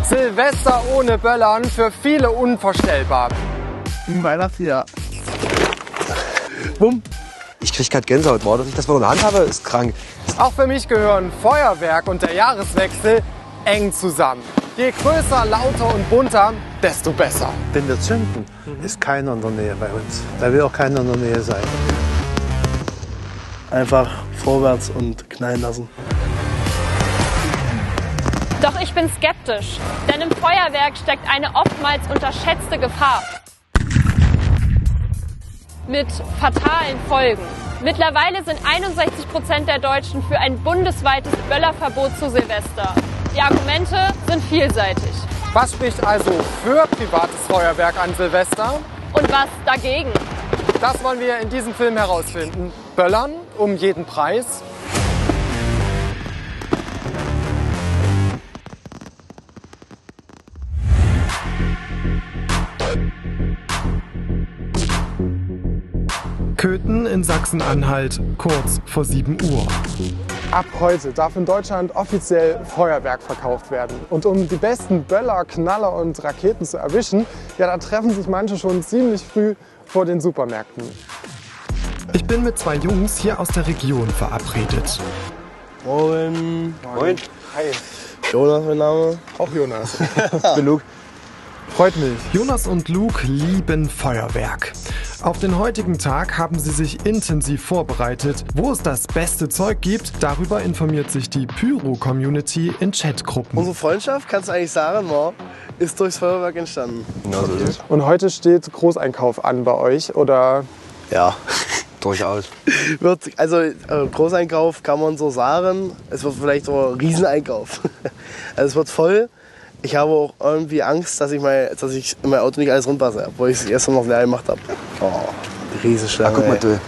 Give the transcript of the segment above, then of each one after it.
Silvester ohne Böllern für viele unvorstellbar. Im Weihnachtsjahr. Bumm. Ich krieg grad Gänsehaut. Wow, dass ich das mal in der Hand habe, ist krank. Auch für mich gehören Feuerwerk und der Jahreswechsel eng zusammen. Je größer, lauter und bunter, desto besser. Wenn wir zünden, ist keiner in der Nähe bei uns. Da will auch keiner in der Nähe sein. Einfach vorwärts und knallen lassen. Doch ich bin skeptisch, denn im Feuerwerk steckt eine oftmals unterschätzte Gefahr. Mit fatalen Folgen. Mittlerweile sind 61% der Deutschen für ein bundesweites Böllerverbot zu Silvester. Die Argumente sind vielseitig. Was spricht also für privates Feuerwerk an Silvester? Und was dagegen? Das wollen wir in diesem Film herausfinden. Böllern um jeden Preis. Köthen in Sachsen-Anhalt, kurz vor 7 Uhr. Ab heute darf in Deutschland offiziell Feuerwerk verkauft werden. Und um die besten Böller, Knaller und Raketen zu erwischen, ja, da treffen sich manche schon ziemlich früh vor den Supermärkten. Ich bin mit 2 Jungs hier aus der Region verabredet. Moin. Moin. Hi. Jonas, mein Name. Auch Jonas. Ich bin Luke. Freut mich. Jonas und Luke lieben Feuerwerk. Auf den heutigen Tag haben sie sich intensiv vorbereitet. Wo es das beste Zeug gibt, darüber informiert sich die Pyro-Community in Chatgruppen. Unsere Freundschaft, kannst du eigentlich sagen, ist durchs Feuerwerk entstanden. Genau so ist es. Und heute steht Großeinkauf an bei euch, oder? Ja. Durchaus. Großeinkauf kann man so sagen. Es wird vielleicht so ein Rieseneinkauf. Also es wird voll. Ich habe auch irgendwie Angst, dass ich in mein Auto nicht alles reinpasse, obwohl ich es erst noch leer gemacht habe. Oh, die Riesenschlange. Guck mal, du.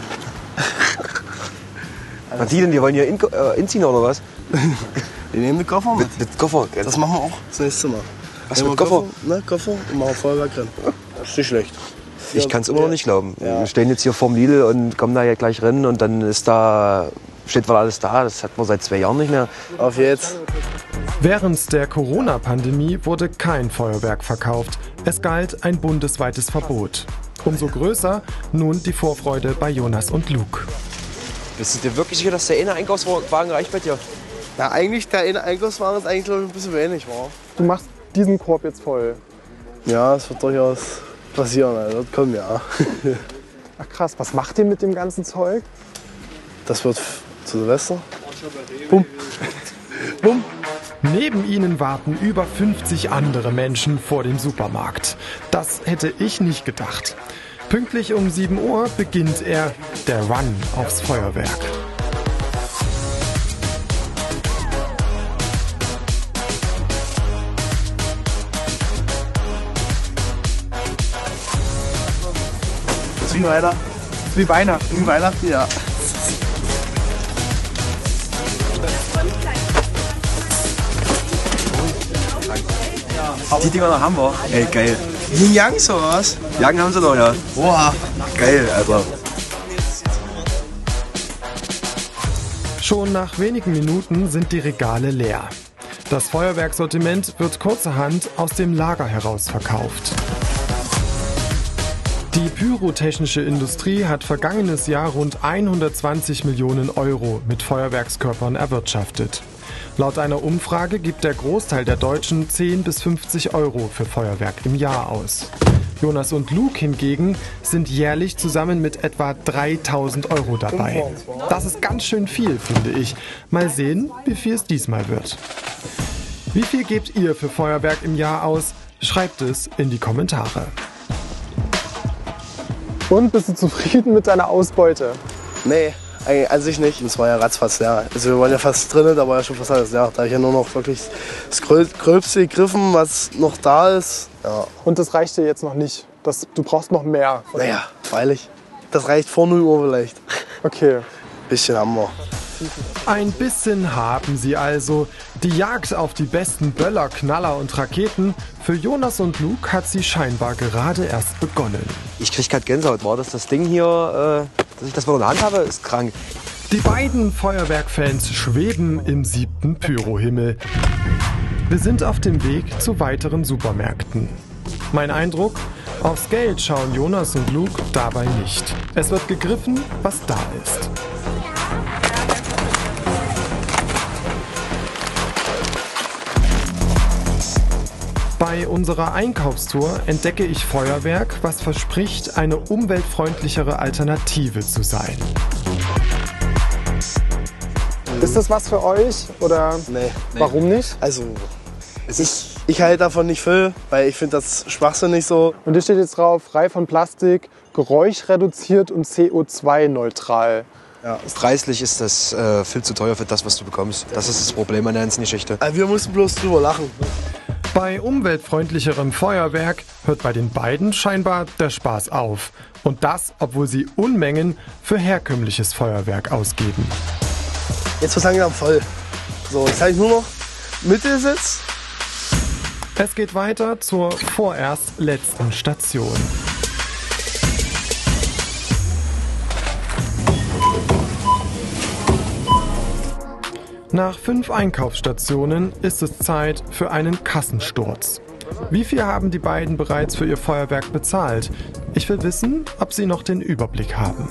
Was die denn? Die wollen hier inziehen oder was? Wir nehmen den Koffer mit. Mit Koffer? Das machen wir auch das nächste Mal. Was, mit Koffer? Koffer und machen Feuerwerk drin. Das ist nicht schlecht. Ich kann es immer noch nicht glauben. Ja. Wir stehen jetzt hier vorm Lidl und kommen da ja gleich rein und dann steht wohl alles da. Das hat man seit 2 Jahren nicht mehr. Auf jetzt. Während der Corona-Pandemie wurde kein Feuerwerk verkauft. Es galt ein bundesweites Verbot. Umso größer nun die Vorfreude bei Jonas und Luke. Bist du dir wirklich sicher, dass der eine Einkaufswagen reicht bei dir? Ja, eigentlich der eine Einkaufswagen ist eigentlich, glaube ich, ein bisschen wenig. Du machst diesen Korb jetzt voll. Ja, es wird durchaus passieren. Also, das kommt ja. Ach krass, was macht ihr mit dem ganzen Zeug? Das wird zu Silvester. Bumm. Bumm. Neben ihnen warten über 50 andere Menschen vor dem Supermarkt. Das hätte ich nicht gedacht. Pünktlich um 7 Uhr beginnt der Run aufs Feuerwerk. Wie weiter? Wie Weihnachten. Wie Weihnachten, ja. Die Dinger noch haben wir. Ey, geil. Yin Yang sowas? Jagen haben sie noch, ja. Boah. Geil, Alter. Schon nach wenigen Minuten sind die Regale leer. Das Feuerwerksortiment wird kurzerhand aus dem Lager heraus verkauft. Die pyrotechnische Industrie hat vergangenes Jahr rund 120 Millionen Euro mit Feuerwerkskörpern erwirtschaftet. Laut einer Umfrage gibt der Großteil der Deutschen 10 bis 50 Euro für Feuerwerk im Jahr aus. Jonas und Luke hingegen sind jährlich zusammen mit etwa 3.000 Euro dabei. Das ist ganz schön viel, finde ich. Mal sehen, wie viel es diesmal wird. Wie viel gebt ihr für Feuerwerk im Jahr aus? Schreibt es in die Kommentare. Und bist du zufrieden mit deiner Ausbeute? Nee, an sich nicht. Es war ja ratzfatz leer. Also wir waren ja fast drinnen, da war ja schon fast alles leer. Da habe ich ja nur noch wirklich das Gröbste gegriffen, was noch da ist. Ja. Und das reicht dir jetzt noch nicht? Du brauchst noch mehr? Naja, freilich. Das reicht vor 0 Uhr vielleicht. Okay. Bisschen haben wir. Ein bisschen haben sie also. Die Jagd auf die besten Böller, Knaller und Raketen, für Jonas und Luke hat sie scheinbar gerade erst begonnen. Ich krieg grad Gänsehaut. War das Ding hier, dass ich das mal in der Hand habe, ist krank. Die beiden Feuerwerkfans schweben im 7. Pyrohimmel. Wir sind auf dem Weg zu weiteren Supermärkten. Mein Eindruck, aufs Geld schauen Jonas und Luke dabei nicht. Es wird gegriffen, was da ist. Bei unserer Einkaufstour entdecke ich Feuerwerk, was verspricht, eine umweltfreundlichere Alternative zu sein. Ist das was für euch oder Nee. warum nicht? Also, ich halte davon nicht viel, weil ich finde das schwachsinnig so. Und hier steht jetzt drauf, frei von Plastik, geräuschreduziert und CO2-neutral. Preislich ist das viel zu teuer für das, was du bekommst. Das ist das Problem an der ganzen Geschichte. Also wir mussten bloß drüber lachen. Bei umweltfreundlicherem Feuerwerk hört bei den beiden scheinbar der Spaß auf. Und das, obwohl sie Unmengen für herkömmliches Feuerwerk ausgeben. Jetzt wird langsam voll. So, jetzt habe ich nur noch Mittelsitz. Es geht weiter zur vorerst letzten Station. Nach 5 Einkaufsstationen ist es Zeit für einen Kassensturz. Wie viel haben die beiden bereits für ihr Feuerwerk bezahlt? Ich will wissen, ob sie noch den Überblick haben.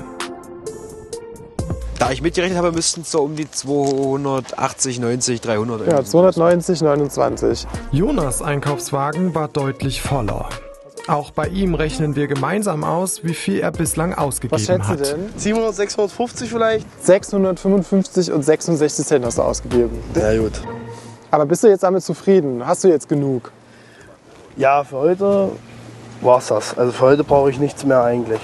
Da ich mitgerechnet habe, müssten es so um die 280, 90, 300 Euro. Ja, 290, 29. Jonas' Einkaufswagen war deutlich voller. Auch bei ihm rechnen wir gemeinsam aus, wie viel er bislang Was ausgegeben schätzt hat. du denn? 700, 650 vielleicht? 655 und 66 Cent hast du ausgegeben. Ja gut. Aber bist du jetzt damit zufrieden? Hast du jetzt genug? Ja, für heute war's das. Also für heute brauche ich nichts mehr eigentlich.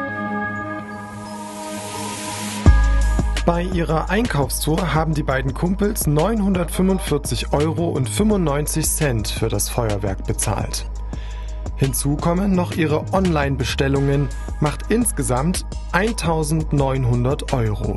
Bei ihrer Einkaufstour haben die beiden Kumpels 945,95 € für das Feuerwerk bezahlt. Hinzu kommen noch ihre Online-Bestellungen, macht insgesamt 1.900 €.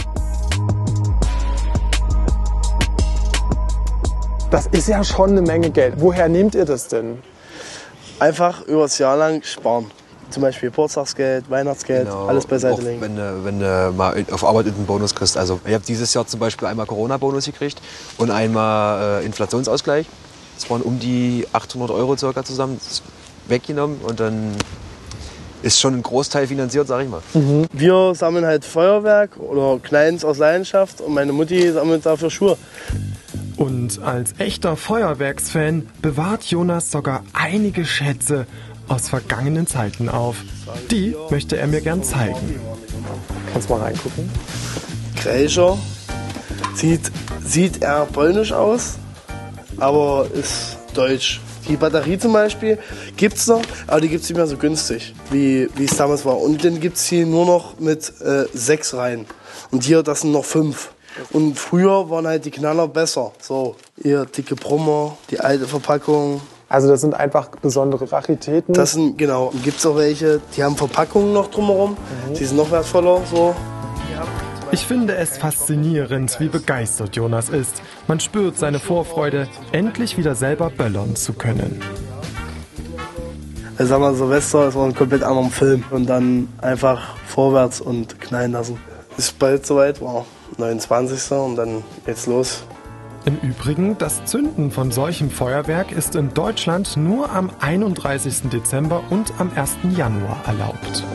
Das ist ja schon eine Menge Geld. Woher nehmt ihr das denn? Einfach übers Jahr lang sparen. Zum Beispiel Geburtstagsgeld, Weihnachtsgeld, alles beiseite auch legen. wenn du mal auf Arbeit einen Bonus kriegst. Also ich habe dieses Jahr zum Beispiel einmal Corona-Bonus gekriegt und einmal Inflationsausgleich. Das waren um die 800 € circa zusammen. Das ist weggenommen und dann ist schon ein Großteil finanziert, sag ich mal. Wir sammeln halt Feuerwerk oder Kleins aus Leidenschaft und meine Mutti sammelt dafür Schuhe. Und als echter Feuerwerksfan bewahrt Jonas sogar einige Schätze aus vergangenen Zeiten auf. Die möchte er mir gern zeigen. Kannst mal reingucken. Kreischer. Sieht eher polnisch aus, aber ist deutsch. Die Batterie zum Beispiel gibt's noch, aber die gibt's nicht mehr so günstig, wie es damals war. Und den gibt's hier nur noch mit 6 Reihen. Und hier, das sind noch 5. Und früher waren halt die Knaller besser. So, hier dicke Brummer, die alte Verpackung. Also das sind einfach besondere Raritäten. Das sind, genau, gibt's auch welche, die haben Verpackungen noch drumherum. Die sind noch wertvoller, so. Ich finde es faszinierend, wie begeistert Jonas ist. Man spürt seine Vorfreude, endlich wieder selber böllern zu können. Also sag mal, Silvester ist mal ein komplett anderer Film. Und dann einfach vorwärts und knallen lassen. Ist bald soweit, wow, 29. und dann geht's los. Im Übrigen, das Zünden von solchem Feuerwerk ist in Deutschland nur am 31. Dezember und am 1. Januar erlaubt.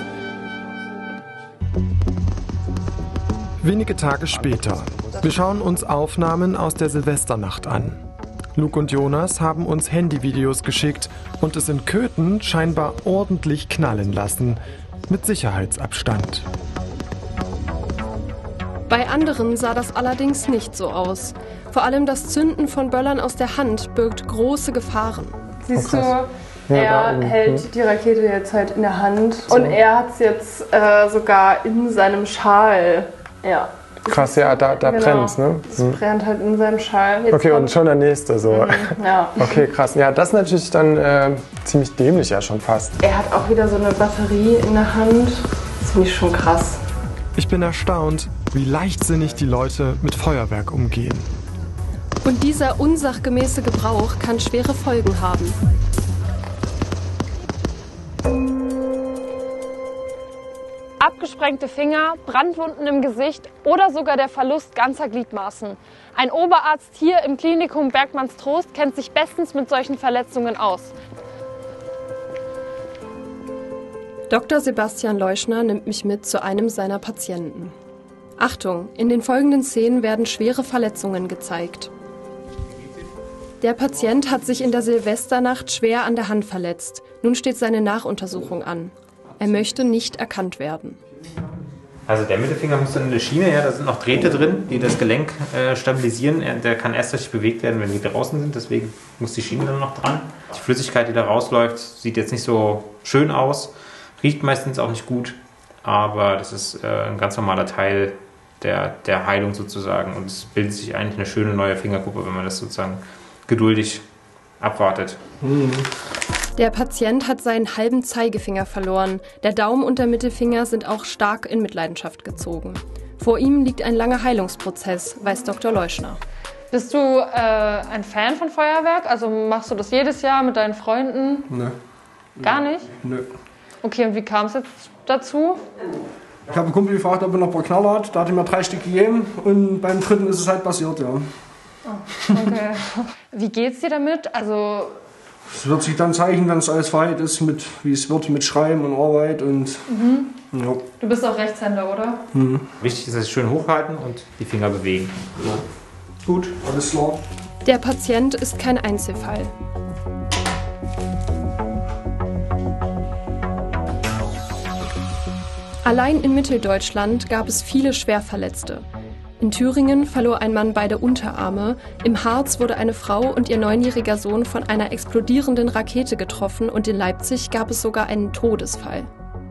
Wenige Tage später. Wir schauen uns Aufnahmen aus der Silvesternacht an. Luke und Jonas haben uns Handyvideos geschickt und es in Köthen scheinbar ordentlich knallen lassen. Mit Sicherheitsabstand. Bei anderen sah das allerdings nicht so aus. Vor allem das Zünden von Böllern aus der Hand birgt große Gefahren. Siehst du, er hält die Rakete jetzt halt in der Hand und er hat es jetzt sogar in seinem Schal. Ja. Krass, ja, da brennt's, ne? Es brennt halt in seinem Schal. Jetzt Okay, und schon der nächste so. Ja. Okay, krass. Ja, das ist natürlich dann ziemlich dämlich ja schon fast. Er hat auch wieder so eine Batterie in der Hand. Das finde ich schon krass. Ich bin erstaunt, wie leichtsinnig die Leute mit Feuerwerk umgehen. Und dieser unsachgemäße Gebrauch kann schwere Folgen haben. Abgesprengte Finger, Brandwunden im Gesicht oder sogar der Verlust ganzer Gliedmaßen. Ein Oberarzt hier im Klinikum Bergmannstrost kennt sich bestens mit solchen Verletzungen aus. Dr. Sebastian Leuschner nimmt mich mit zu einem seiner Patienten. Achtung, in den folgenden Szenen werden schwere Verletzungen gezeigt. Der Patient hat sich in der Silvesternacht schwer an der Hand verletzt. Nun steht seine Nachuntersuchung an. Er möchte nicht erkannt werden. Also der Mittelfinger muss dann in eine Schiene, ja, da sind noch Drähte drin, die das Gelenk stabilisieren. Der kann erst richtig bewegt werden, wenn die draußen sind, deswegen muss die Schiene dann noch dran. Die Flüssigkeit, die da rausläuft, sieht jetzt nicht so schön aus, riecht meistens auch nicht gut, aber das ist ein ganz normaler Teil der Heilung sozusagen und es bildet sich eigentlich eine schöne neue Fingerkuppe, wenn man das sozusagen geduldig abwartet. Der Patient hat seinen halben Zeigefinger verloren. Der Daumen und der Mittelfinger sind auch stark in Mitleidenschaft gezogen. Vor ihm liegt ein langer Heilungsprozess, weiß Dr. Leuschner. Bist du ein Fan von Feuerwerk? Also machst du das jedes Jahr mit deinen Freunden? Nö. Gar nicht? Nö. Okay, und wie kam es jetzt dazu? Ich habe einen Kumpel gefragt, ob er noch ein paar Knaller hat. Da hat er mir 3 Stück gegeben und beim dritten ist es halt passiert, ja. Oh, okay. Wie geht's dir damit? Also es wird sich dann zeigen, wenn es alles verheilt ist, wie es wird mit Schreiben und Arbeit. Und, ja. Du bist auch Rechtshänder, oder? Wichtig ist, dass sie schön hochhalten und die Finger bewegen. Ja. Gut, alles klar. Der Patient ist kein Einzelfall. Allein in Mitteldeutschland gab es viele Schwerverletzte. In Thüringen verlor ein Mann beide Unterarme, im Harz wurde eine Frau und ihr 9-jähriger Sohn von einer explodierenden Rakete getroffen und in Leipzig gab es sogar einen Todesfall.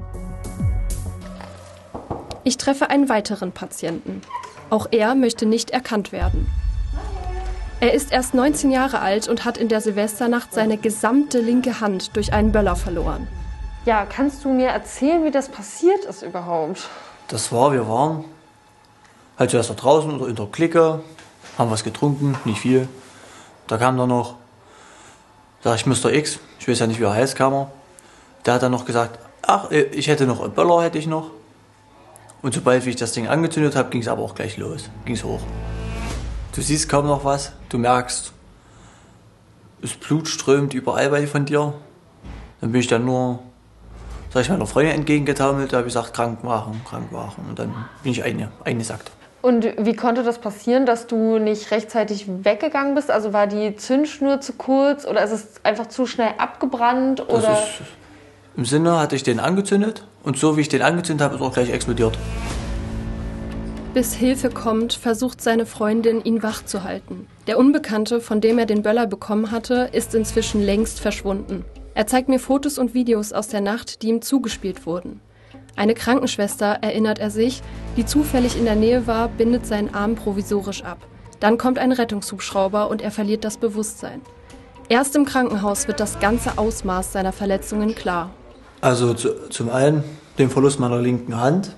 Ich treffe einen weiteren Patienten. Auch er möchte nicht erkannt werden. Er ist erst 19 Jahre alt und hat in der Silvesternacht seine gesamte linke Hand durch einen Böller verloren. Ja, kannst du mir erzählen, wie das passiert ist überhaupt? Wir waren halt zuerst da draußen oder in der Clique, haben was getrunken, nicht viel. Da kam dann noch, sag ich, Mr. X, ich weiß ja nicht, wie er heißt, kam er. Der hat dann noch gesagt, ach, ich hätte noch einen Böller, hätte ich noch. Und sobald ich das Ding angezündet habe, ging es aber auch gleich los, ging es hoch. Du siehst kaum noch was, du merkst, das Blut strömt überall von dir. Dann bin ich dann nur, sag ich, meiner Freundin entgegengetaumelt, da habe ich gesagt, krank machen. Und dann bin ich eingesackt. Und wie konnte das passieren, dass du nicht rechtzeitig weggegangen bist? Also war die Zündschnur zu kurz oder ist es einfach zu schnell abgebrannt? Oder? Im Sinne hatte ich den angezündet und so wie ich den angezündet habe, ist auch gleich explodiert. Bis Hilfe kommt, versucht seine Freundin, ihn wach zu halten. Der Unbekannte, von dem er den Böller bekommen hatte, ist inzwischen längst verschwunden. Er zeigt mir Fotos und Videos aus der Nacht, die ihm zugespielt wurden. Eine Krankenschwester, erinnert er sich, die zufällig in der Nähe war, bindet seinen Arm provisorisch ab. Dann kommt ein Rettungshubschrauber und er verliert das Bewusstsein. Erst im Krankenhaus wird das ganze Ausmaß seiner Verletzungen klar. Also zum einen den Verlust meiner linken Hand,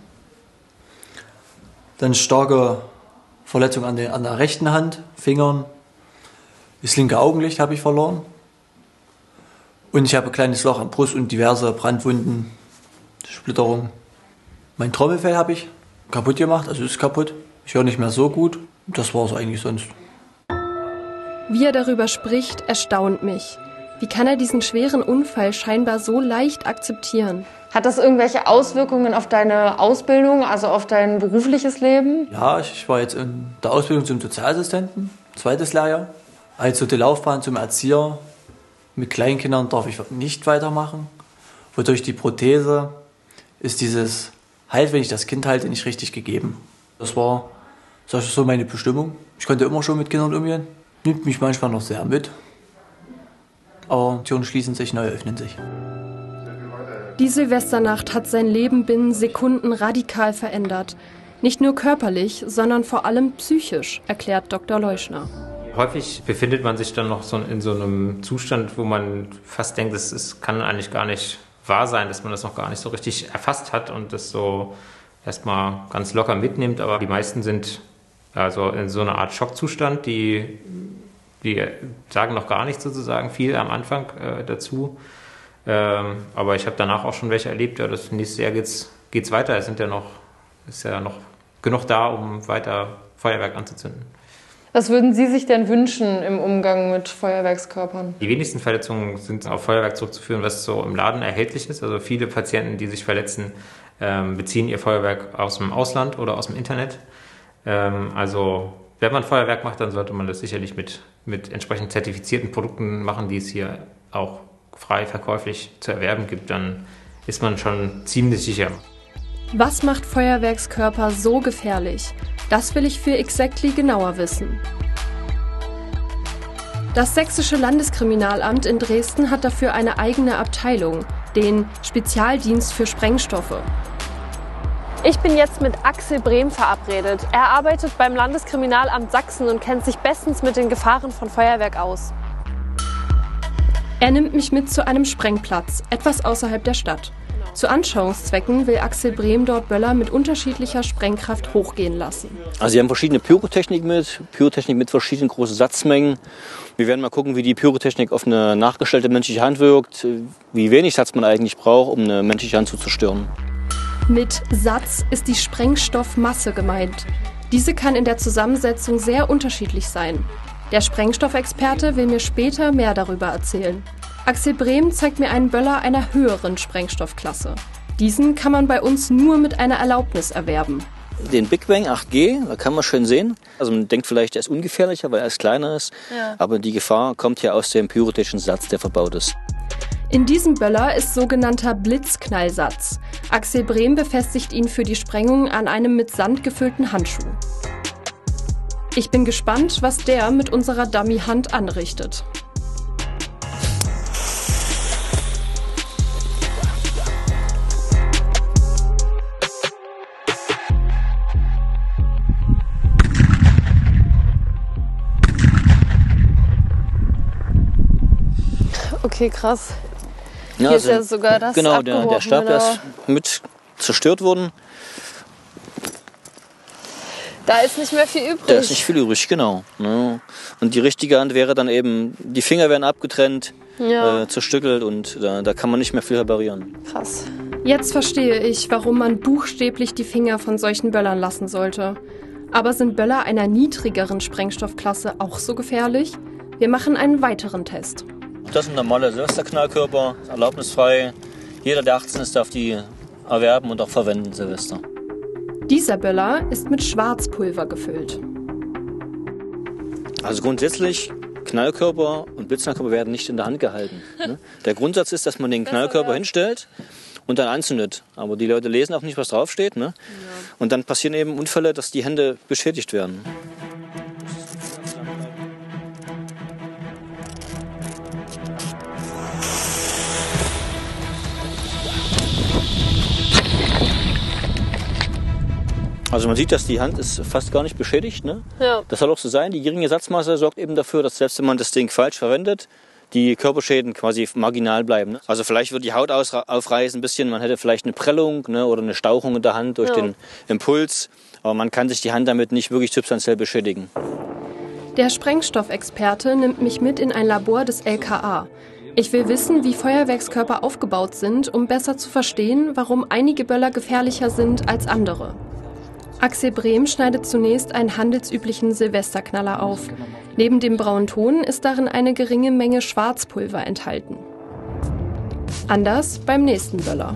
dann starke Verletzung an der rechten Hand, Fingern, das linke Augenlicht habe ich verloren und ich habe ein kleines Loch am Brust und diverse Brandwunden, Splitterungen. Mein Trommelfell habe ich kaputt gemacht, also ist kaputt. Ich höre nicht mehr so gut. Das war es eigentlich sonst. Wie er darüber spricht, erstaunt mich. Wie kann er diesen schweren Unfall scheinbar so leicht akzeptieren? Hat das irgendwelche Auswirkungen auf deine Ausbildung, also auf dein berufliches Leben? Ja, ich war jetzt in der Ausbildung zum Sozialassistenten, 2. Lehrjahr. Also die Laufbahn zum Erzieher mit Kleinkindern darf ich nicht weitermachen. Wodurch die Prothese ist dieses Halt, wenn ich das Kind halte, nicht richtig gegeben. Das war so meine Bestimmung. Ich konnte immer schon mit Kindern umgehen. Nimmt mich manchmal noch sehr mit. Aber Türen schließen sich, neue öffnen sich. Die Silvesternacht hat sein Leben binnen Sekunden radikal verändert. Nicht nur körperlich, sondern vor allem psychisch, erklärt Dr. Leuschner. Häufig befindet man sich dann noch so in so einem Zustand, wo man fast denkt, es kann eigentlich gar nicht wahr sein, dass man das noch gar nicht so richtig erfasst hat und das so erstmal ganz locker mitnimmt. Aber die meisten sind also in so einer Art Schockzustand, die sagen noch gar nicht sozusagen viel am Anfang dazu. Aber ich habe danach auch schon welche erlebt, ja, das nächste Jahr geht's weiter. Ist ja noch genug da, um weiter Feuerwerk anzuzünden. Was würden Sie sich denn wünschen im Umgang mit Feuerwerkskörpern? Die wenigsten Verletzungen sind auf Feuerwerk zurückzuführen, was so im Laden erhältlich ist. Also viele Patienten, die sich verletzen, beziehen ihr Feuerwerk aus dem Ausland oder aus dem Internet. Also wenn man Feuerwerk macht, dann sollte man das sicherlich mit entsprechend zertifizierten Produkten machen, die es hier auch frei verkäuflich zu erwerben gibt. Dann ist man schon ziemlich sicher. Was macht Feuerwerkskörper so gefährlich? Das will ich für Exactly genauer wissen. Das Sächsische Landeskriminalamt in Dresden hat dafür eine eigene Abteilung, den Spezialdienst für Sprengstoffe. Ich bin jetzt mit Axel Brehm verabredet. Er arbeitet beim Landeskriminalamt Sachsen und kennt sich bestens mit den Gefahren von Feuerwerk aus. Er nimmt mich mit zu einem Sprengplatz, etwas außerhalb der Stadt. Zu Anschauungszwecken will Axel Brehm dort Böller mit unterschiedlicher Sprengkraft hochgehen lassen. Also sie haben verschiedene Pyrotechnik mit verschiedenen großen Satzmengen. Wir werden mal gucken, wie die Pyrotechnik auf eine nachgestellte menschliche Hand wirkt, wie wenig Satz man eigentlich braucht, um eine menschliche Hand zu zerstören. Mit Satz ist die Sprengstoffmasse gemeint. Diese kann in der Zusammensetzung sehr unterschiedlich sein. Der Sprengstoffexperte will mir später mehr darüber erzählen. Axel Brehm zeigt mir einen Böller einer höheren Sprengstoffklasse. Diesen kann man bei uns nur mit einer Erlaubnis erwerben. Den Big Bang 8G, da kann man schön sehen. Also man denkt vielleicht, er ist ungefährlicher, weil er kleiner ist. Ja. Aber die Gefahr kommt ja aus dem pyrotechnischen Satz, der verbaut ist. In diesem Böller ist sogenannter Blitzknallsatz. Axel Brehm befestigt ihn für die Sprengung an einem mit Sand gefüllten Handschuh. Ich bin gespannt, was der mit unserer Dummy-Hand anrichtet. Okay, krass. Ja, hier ist ja sogar das genau, der Stab ist mit zerstört worden. Da ist nicht mehr viel übrig. Da ist nicht viel übrig, genau. Und die richtige Hand wäre dann eben, die Finger werden abgetrennt, zerstückelt und da kann man nicht mehr viel reparieren. Krass. Jetzt verstehe ich, warum man buchstäblich die Finger von solchen Böllern lassen sollte. Aber sind Böller einer niedrigeren Sprengstoffklasse auch so gefährlich? Wir machen einen weiteren Test. Das sind normale Silvesterknallkörper, erlaubnisfrei. Jeder, der 18 ist, darf die erwerben und auch verwenden, Silvester. Dieser Böller ist mit Schwarzpulver gefüllt. Also grundsätzlich, Knallkörper und Blitzknallkörper werden nicht in der Hand gehalten. Der Grundsatz ist, dass man den Knallkörper hinstellt und dann anzündet. Aber die Leute lesen auch nicht, was draufsteht. Ne? Ja. Und dann passieren eben Unfälle, dass die Hände beschädigt werden. Also man sieht, dass die Hand ist fast gar nicht beschädigt. Ne? Ja. Das soll auch so sein. Die geringe Satzmasse sorgt eben dafür, dass selbst wenn man das Ding falsch verwendet, die Körperschäden quasi marginal bleiben. Ne? Also vielleicht wird die Haut aufreißen ein bisschen, man hätte vielleicht eine Prellung, ne, oder eine Stauchung in der Hand durch den Impuls. Aber man kann sich die Hand damit nicht wirklich substanziell beschädigen. Der Sprengstoffexperte nimmt mich mit in ein Labor des LKA. Ich will wissen, wie Feuerwerkskörper aufgebaut sind, um besser zu verstehen, warum einige Böller gefährlicher sind als andere. Axel Brehm schneidet zunächst einen handelsüblichen Silvesterknaller auf. Neben dem braunen Ton ist darin eine geringe Menge Schwarzpulver enthalten. Anders beim nächsten Böller.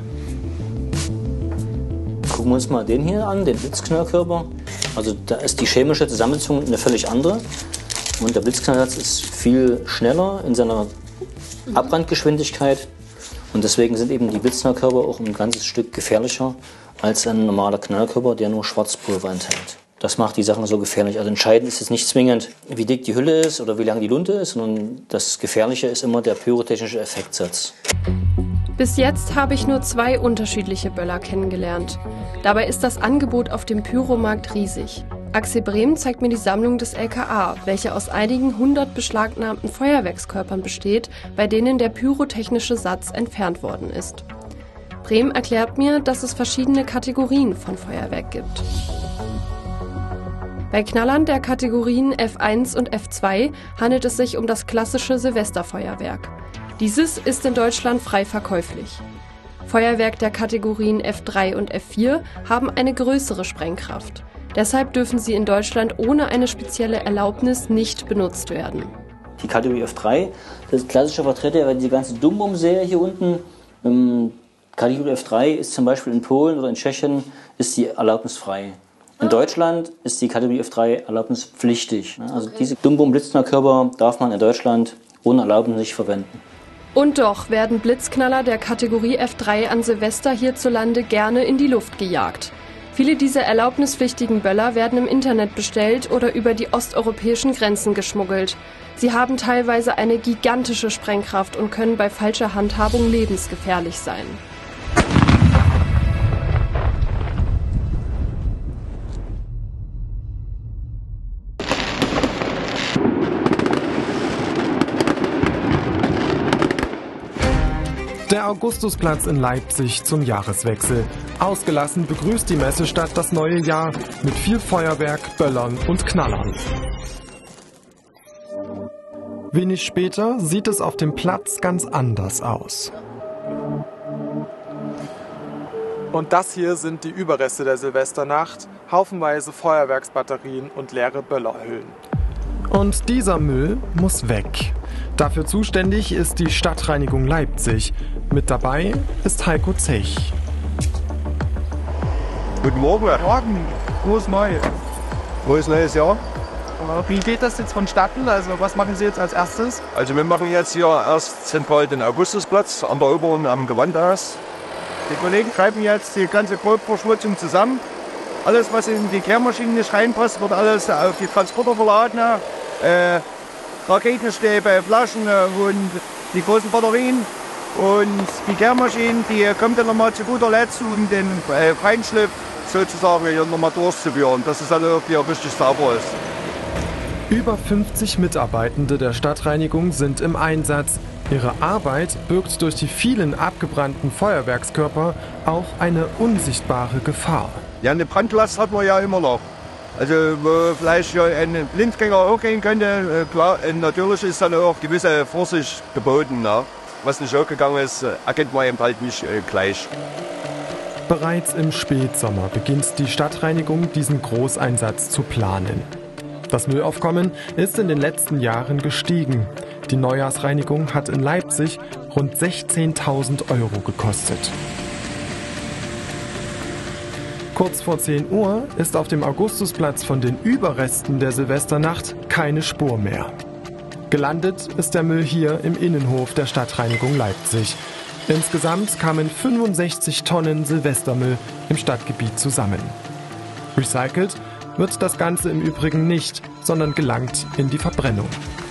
Gucken wir uns mal den hier an, den Blitzknallkörper. Also da ist die chemische Zusammensetzung eine völlig andere. Und der Blitzknallsatz ist viel schneller in seiner Abbrandgeschwindigkeit. Und deswegen sind eben die Blitzknallkörper auch ein ganzes Stück gefährlicher als ein normaler Knallkörper, der nur Schwarzpulver enthält. Das macht die Sachen so gefährlich. Also entscheidend ist jetzt nicht zwingend, wie dick die Hülle ist oder wie lang die Lunte ist, sondern das Gefährliche ist immer der pyrotechnische Effektsatz. Bis jetzt habe ich nur 2 unterschiedliche Böller kennengelernt. Dabei ist das Angebot auf dem Pyromarkt riesig. Axel Brehm zeigt mir die Sammlung des LKA, welche aus einigen 100 beschlagnahmten Feuerwerkskörpern besteht, bei denen der pyrotechnische Satz entfernt worden ist. Brehm erklärt mir, dass es verschiedene Kategorien von Feuerwerk gibt. Bei Knallern der Kategorien F1 und F2 handelt es sich um das klassische Silvesterfeuerwerk. Dieses ist in Deutschland frei verkäuflich. Feuerwerk der Kategorien F3 und F4 haben eine größere Sprengkraft. Deshalb dürfen sie in Deutschland ohne eine spezielle Erlaubnis nicht benutzt werden. Die Kategorie F3, das ist klassischer Vertreter, weil die ganze Dumbum-Serie hier unten, Kategorie F3 ist zum Beispiel in Polen oder in Tschechien ist die erlaubnisfrei. In Deutschland ist die Kategorie F3 erlaubnispflichtig. Also diese Dumbum-Blitzknallkörper darf man in Deutschland ohne Erlaubnis nicht verwenden. Und doch werden Blitzknaller der Kategorie F3 an Silvester hierzulande gerne in die Luft gejagt. Viele dieser erlaubnispflichtigen Böller werden im Internet bestellt oder über die osteuropäischen Grenzen geschmuggelt. Sie haben teilweise eine gigantische Sprengkraft und können bei falscher Handhabung lebensgefährlich sein. Der Augustusplatz in Leipzig zum Jahreswechsel. Ausgelassen begrüßt die Messestadt das neue Jahr mit viel Feuerwerk, Böllern und Knallern. Wenig später sieht es auf dem Platz ganz anders aus. Und das hier sind die Überreste der Silvesternacht, haufenweise Feuerwerksbatterien und leere Böllerhüllen. Und dieser Müll muss weg. Dafür zuständig ist die Stadtreinigung Leipzig. Mit dabei ist Heiko Zech. Guten Morgen. Morgen. Frohes Neues. Frohes neues Jahr. Wie geht das jetzt vonstatten? Also was machen Sie jetzt als erstes? Also wir machen jetzt hier erst zentral den Augustusplatz an der Oberen am Gewandhaus. Die Kollegen schreiben jetzt die ganze Grobverschmutzung zusammen. Alles, was in die Kehrmaschine nicht reinpasst, wird alles auf die Transporter verladen. Raketenstäbe, Flaschen und die großen Batterien. Und die Kehrmaschinen, die kommt dann nochmal zu guter Letzt, um den Feinschliff sozusagen hier nochmal durchzuführen, dass es dann irgendwie richtig sauber ist. Über 50 Mitarbeitende der Stadtreinigung sind im Einsatz. Ihre Arbeit birgt durch die vielen abgebrannten Feuerwerkskörper auch eine unsichtbare Gefahr. Ja, eine Brandlast hat man ja immer noch. Also wo vielleicht ja ein Blindgänger auch gehen könnte, klar, natürlich ist dann auch gewisse Vorsicht geboten. Ne? Was nicht hochgegangen ist, erkennt man eben halt nicht gleich. Bereits im Spätsommer beginnt die Stadtreinigung, diesen Großeinsatz zu planen. Das Müllaufkommen ist in den letzten Jahren gestiegen. Die Neujahrsreinigung hat in Leipzig rund 16.000 € gekostet. Kurz vor 10 Uhr ist auf dem Augustusplatz von den Überresten der Silvesternacht keine Spur mehr. Gelandet ist der Müll hier im Innenhof der Stadtreinigung Leipzig. Insgesamt kamen 65 Tonnen Silvestermüll im Stadtgebiet zusammen. Recycelt wird das Ganze im Übrigen nicht, sondern gelangt in die Verbrennung.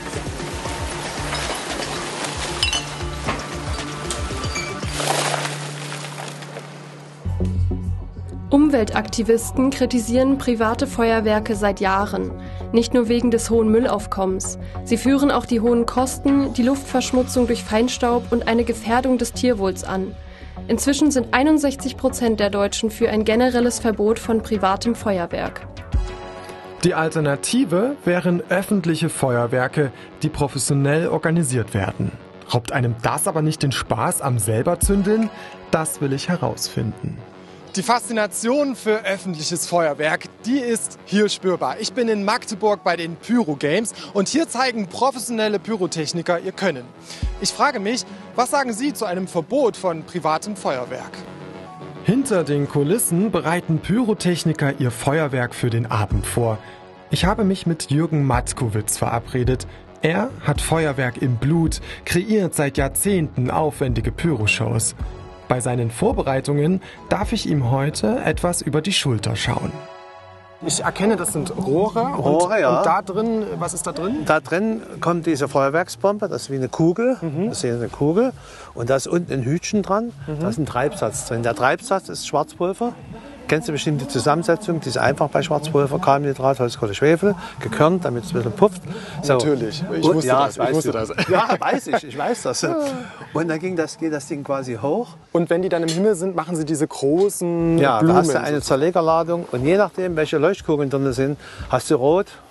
Umweltaktivisten kritisieren private Feuerwerke seit Jahren. Nicht nur wegen des hohen Müllaufkommens. Sie führen auch die hohen Kosten, die Luftverschmutzung durch Feinstaub und eine Gefährdung des Tierwohls an. Inzwischen sind 61% der Deutschen für ein generelles Verbot von privatem Feuerwerk. Die Alternative wären öffentliche Feuerwerke, die professionell organisiert werden. Raubt einem das aber nicht den Spaß am selber zündeln? Das will ich herausfinden. Die Faszination für öffentliches Feuerwerk, die ist hier spürbar. Ich bin in Magdeburg bei den Pyro Games und hier zeigen professionelle Pyrotechniker ihr Können. Ich frage mich, was sagen Sie zu einem Verbot von privatem Feuerwerk? Hinter den Kulissen bereiten Pyrotechniker ihr Feuerwerk für den Abend vor. Ich habe mich mit Jürgen Matkowitz verabredet. Er hat Feuerwerk im Blut, kreiert seit Jahrzehnten aufwendige Pyroshows. Bei seinen Vorbereitungen darf ich ihm heute etwas über die Schulter schauen. Ich erkenne, das sind Rohre. Rohre, ja. Und da drin, was ist da drin? Da drin kommt diese Feuerwerksbombe, das ist wie eine Kugel. Das ist hier eine Kugel. Und da ist unten ein Hütchen dran, da ist ein Treibsatz drin. Der Treibsatz ist Schwarzpulver. Kennst du bestimmt die Zusammensetzung, die ist einfach bei Schwarzpulver, Kaliumnitrat, Holzkohle, Schwefel, gekörnt, damit es ein bisschen pufft. So. Natürlich, ich wusste das. Ja, ich weiß das. Und dann geht das Ding quasi hoch. Und wenn die dann im Himmel sind, machen sie diese großen Ja, Blumen. da hast du eine Zerlegerladung und je nachdem, welche Leuchtkugeln drin sind, hast du rot,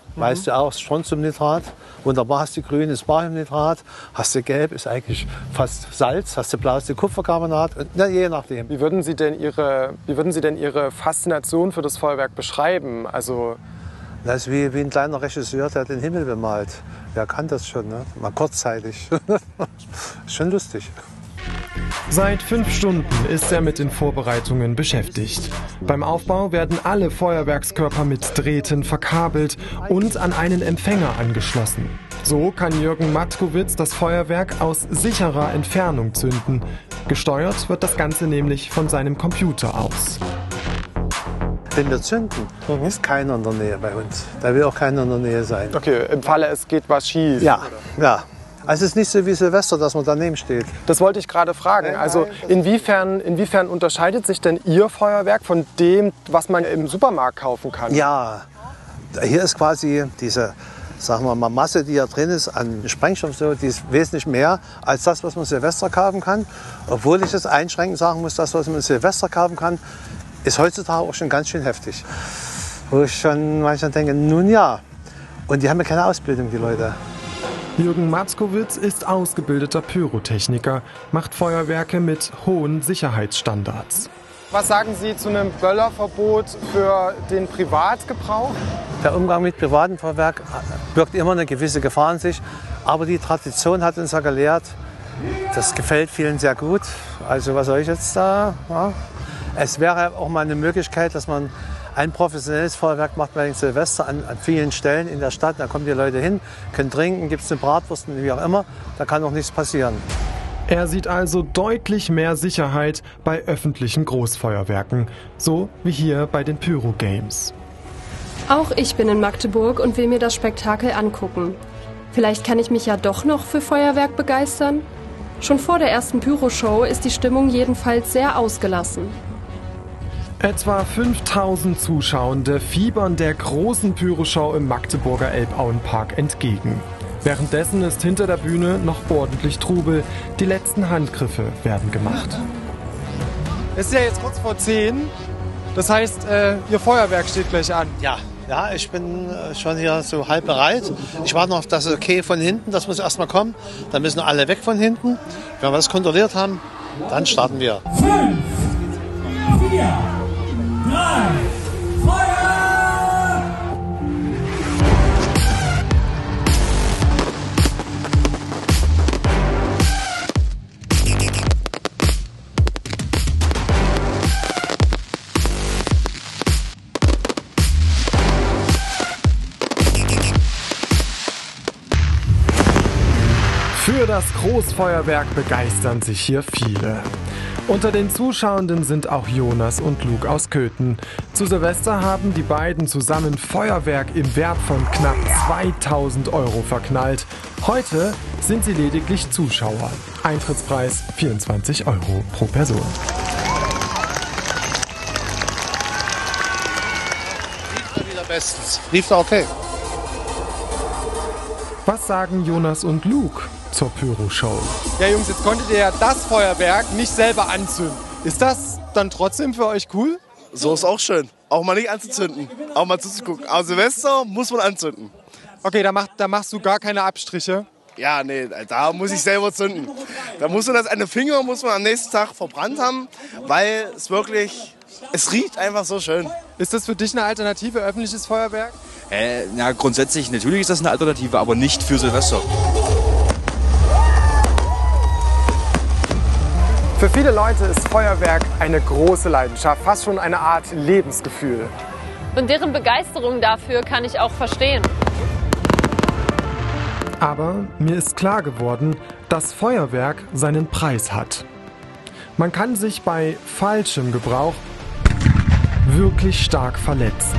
Weißt du auch, Strontiumnitrat. Wunderbar, hast du grün, ist Bariumnitrat. Hast du gelb, ist eigentlich fast Salz. Hast du blau, ist Kupfercarbonat. Und, na, je nachdem. Wie würden Sie denn Ihre Faszination für das Feuerwerk beschreiben? Also das ist wie ein kleiner Regisseur, der den Himmel bemalt. Wer kann das schon, ne? Mal kurzzeitig. Schon lustig. Seit 5 Stunden ist er mit den Vorbereitungen beschäftigt. Beim Aufbau werden alle Feuerwerkskörper mit Drähten verkabelt und an einen Empfänger angeschlossen. So kann Jürgen Matkowitz das Feuerwerk aus sicherer Entfernung zünden. Gesteuert wird das Ganze nämlich von seinem Computer aus. Wenn wir zünden, ist keiner in der Nähe bei uns. Da will auch keiner in der Nähe sein. Okay, im Falle es geht was schief. Ja, ja. Also es ist nicht so wie Silvester, dass man daneben steht. Das wollte ich gerade fragen. Also inwiefern unterscheidet sich denn Ihr Feuerwerk von dem, was man im Supermarkt kaufen kann? Ja, hier ist quasi diese, sagen wir mal, Masse, die hier drin ist an Sprengstoff, so, die ist wesentlich mehr als das, was man Silvester kaufen kann. Obwohl ich das einschränkend sagen muss, das, was man Silvester kaufen kann, ist heutzutage auch schon ganz schön heftig. Wo ich schon manchmal denke, nun ja. Und die haben ja keine Ausbildung, die Leute. Jürgen Matkowitz ist ausgebildeter Pyrotechniker, macht Feuerwerke mit hohen Sicherheitsstandards. Was sagen Sie zu einem Böllerverbot für den Privatgebrauch? Der Umgang mit privatem Feuerwerk birgt immer eine gewisse Gefahr in sich. Aber die Tradition hat uns ja gelehrt, das gefällt vielen sehr gut. Also was soll ich jetzt da? Ja. Es wäre auch mal eine Möglichkeit, dass man ein professionelles Feuerwerk macht bei den Silvester an vielen Stellen in der Stadt. Da kommen die Leute hin, können trinken, gibt es eine Bratwurst, wie auch immer. Da kann auch nichts passieren. Er sieht also deutlich mehr Sicherheit bei öffentlichen Großfeuerwerken, so wie hier bei den Pyro-Games. Auch ich bin in Magdeburg und will mir das Spektakel angucken. Vielleicht kann ich mich ja doch noch für Feuerwerk begeistern? Schon vor der ersten Pyro-Show ist die Stimmung jedenfalls sehr ausgelassen. Etwa 5000 Zuschauende fiebern der großen Pyroshow im Magdeburger Elbauenpark entgegen. Währenddessen ist hinter der Bühne noch ordentlich Trubel. Die letzten Handgriffe werden gemacht. Es ist ja jetzt kurz vor 10. Das heißt, Ihr Feuerwerk steht gleich an. Ja, ich bin schon hier so halb bereit. Ich warte noch auf das Okay von hinten. Das muss erst mal kommen. Dann müssen alle weg von hinten. Wenn wir das kontrolliert haben, dann starten wir. 5, 4, 3, Feuer! Für das Großfeuerwerk begeistern sich hier viele. Unter den Zuschauenden sind auch Jonas und Luke aus Köthen. Zu Silvester haben die beiden zusammen Feuerwerk im Wert von knapp 2000 € verknallt. Heute sind sie lediglich Zuschauer. Eintrittspreis 24 € pro Person. Lief wieder bestens. Lief da okay. Was sagen Jonas und Luke zur Pyro-Show? Ja Jungs, jetzt konntet ihr ja das Feuerwerk nicht selber anzünden. Ist das dann trotzdem für euch cool? So ist auch schön. Auch mal nicht anzuzünden, auch mal zuzugucken. Aber Silvester muss man anzünden. Okay, da machst du gar keine Abstriche? Ja, nee, da muss ich selber zünden. Da muss man das eine Finger am nächsten Tag verbrannt haben, weil es riecht einfach so schön. Ist das für dich eine Alternative, öffentliches Feuerwerk? Ja, grundsätzlich, natürlich ist das eine Alternative, aber nicht für Silvester. Für viele Leute ist Feuerwerk eine große Leidenschaft, fast schon eine Art Lebensgefühl. Und deren Begeisterung dafür kann ich auch verstehen. Aber mir ist klar geworden, dass Feuerwerk seinen Preis hat. Man kann sich bei falschem Gebrauch wirklich stark verletzen.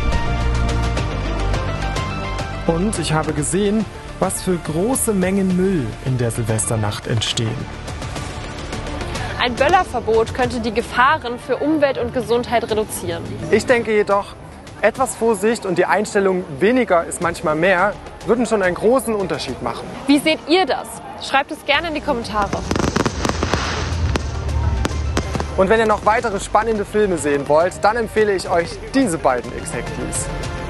Und ich habe gesehen, was für große Mengen Müll in der Silvesternacht entstehen. Ein Böllerverbot könnte die Gefahren für Umwelt und Gesundheit reduzieren. Ich denke jedoch, etwas Vorsicht und die Einstellung weniger ist manchmal mehr, würden schon einen großen Unterschied machen. Wie seht ihr das? Schreibt es gerne in die Kommentare. Und wenn ihr noch weitere spannende Filme sehen wollt, dann empfehle ich euch diese beiden Executies.